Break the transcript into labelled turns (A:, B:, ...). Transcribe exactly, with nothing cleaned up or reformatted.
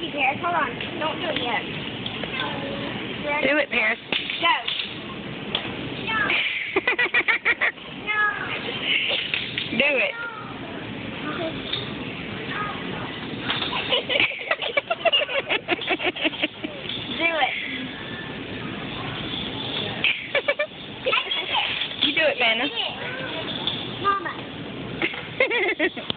A: you, Paris. Hold on. Don't do it yet. Ready?
B: Do it, Paris.
A: Go. No. No.
B: Do it.
A: Do it.
B: You do it, Vanna.
A: Mama.